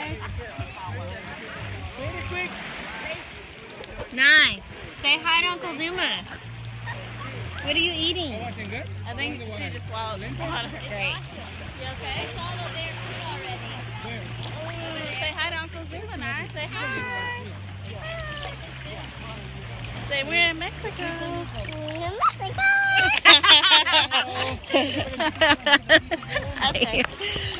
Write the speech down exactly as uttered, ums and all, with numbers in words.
Hi. Nine. Say hi to Uncle Zuma. What are you eating? I think she just swallowed it. Great. You okay? Swallowed their food already. Say hi to Uncle Zuma now. Say hi. Say we're in Mexico. Mexico. Okay.